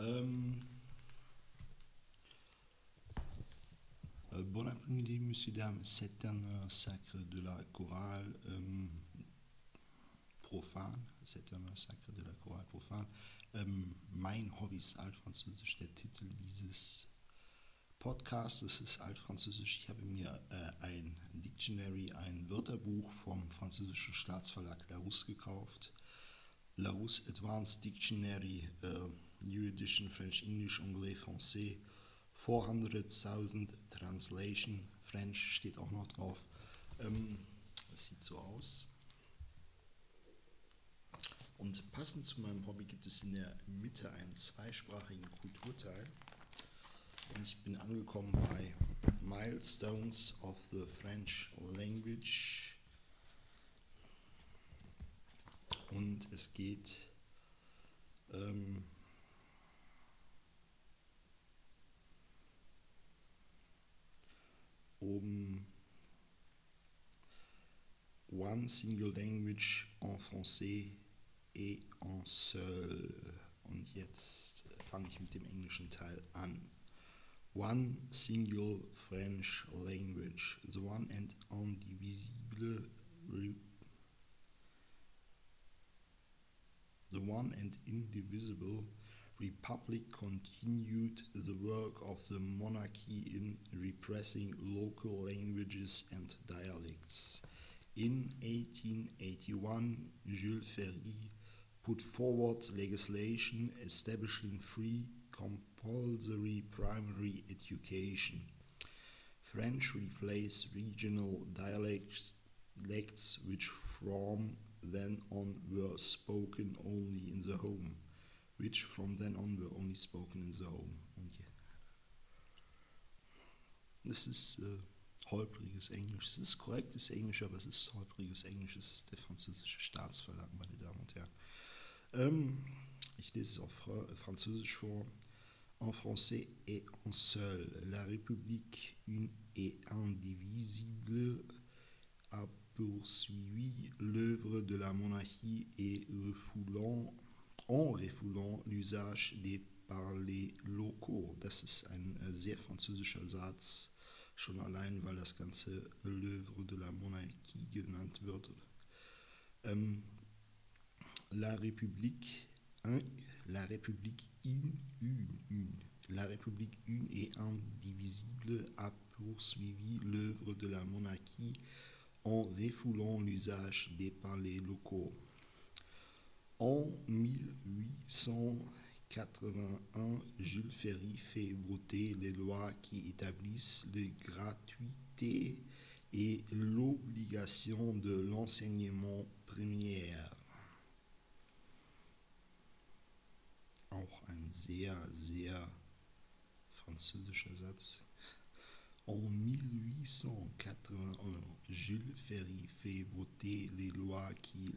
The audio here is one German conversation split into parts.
Bon après-midi, messieurs, dames. C'est un sacre de la chorale profan. C'est un sacre de la chorale profan. Mein Hobby ist Altfranzösisch. Der Titel dieses Podcasts ist Altfranzösisch. Ich habe mir ein Dictionary, ein Wörterbuch vom französischen Staatsverlag Larousse gekauft. Larousse Advanced Dictionary, New Edition French, English, Anglais, Français, 400.000 Translation, French steht auch noch drauf. Das sieht so aus. Und passend zu meinem Hobby gibt es in der Mitte einen zweisprachigen Kulturteil. Und ich bin angekommen bei Milestones of the French Language. Und es geht um One Single Language en Français et en seul. Und jetzt fange ich mit dem englischen Teil an. One Single French Language, the one and indivisible republic continued the work of the monarchy in repressing local languages and dialects. In 1881, Jules Ferry put forward legislation establishing free compulsory primary education. French replaced regional dialects which from then on were spoken only in the home. Und yeah. Das ist holpriges Englisch. Es ist korrektes Englisch, aber es ist holpriges Englisch. Es ist der französische Staatsverlag, meine Damen und Herren. Ich lese es auf Französisch vor. En français et en seul, la République une et indivisible a poursuivi l'œuvre de la monarchie et en refoulant l'usage des parlers locaux. Das ist ein sehr französischer Satz, schon allein, weil das Ganze l'œuvre de la monarchie genannt wird. La République une et indivisible a poursuivi l'œuvre de la monarchie en refoulant l'usage des parlers locaux. En 1881, Jules Ferry fait voter les lois qui établissent la gratuité et l'obligation de l'enseignement primaire. Auch ein sehr, sehr französischer Satz. En 1881, Jules Ferry fait voter les lois qui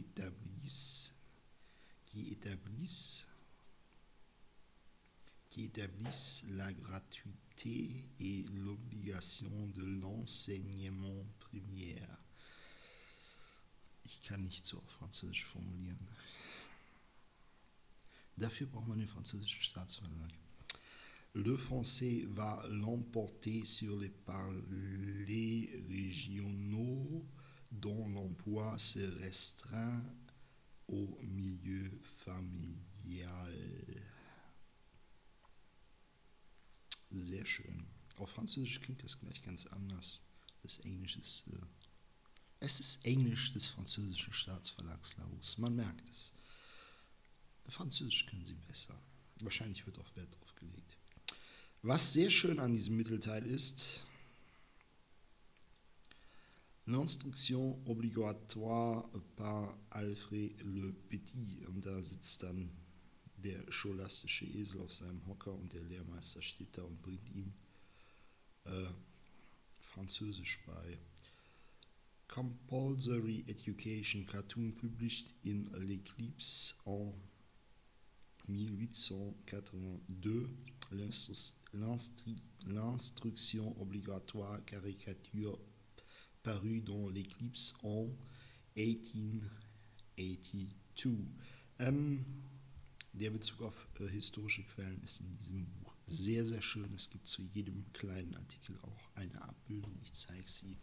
établissent la gratuité et l'obligation de l'enseignement primaire. Ich kann nicht so auf Französisch formulieren. Dafür braucht man den französischen Staatsverlag. Le français va l'emporter sur les parlers régionaux dont l'emploi se restreint au milieu familial. Sehr schön. Auf Französisch klingt das gleich ganz anders. Das Englisch ist, es ist Englisch des französischen Staatsverlags Larousse. Man merkt es. Französisch können sie besser. Wahrscheinlich wird auch Wert drauf gelegt. Was sehr schön an diesem Mittelteil ist, L'instruction obligatoire par Alfred le Petit. Und da sitzt dann der scholastische Esel auf seinem Hocker und der Lehrmeister steht da und bringt ihm Französisch bei. Compulsory Education, cartoon published in l'Eclipse en 1882. L'instruction obligatoire caricature paru dans l'Eclipse en 1882. der Bezug auf historische Quellen ist in diesem Buch sehr, sehr schön. Es gibt zu jedem kleinen Artikel auch eine Abbildung. Ich zeige sie.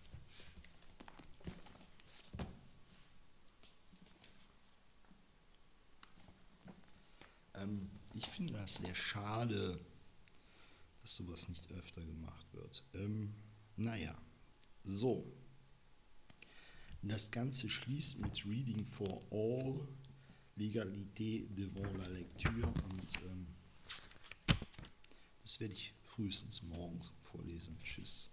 Ich finde das sehr schade, dass sowas nicht öfter gemacht wird. Naja, so. Das Ganze schließt mit Reading for All, Legalité devant la Lecture, und das werde ich frühestens morgen vorlesen. Tschüss.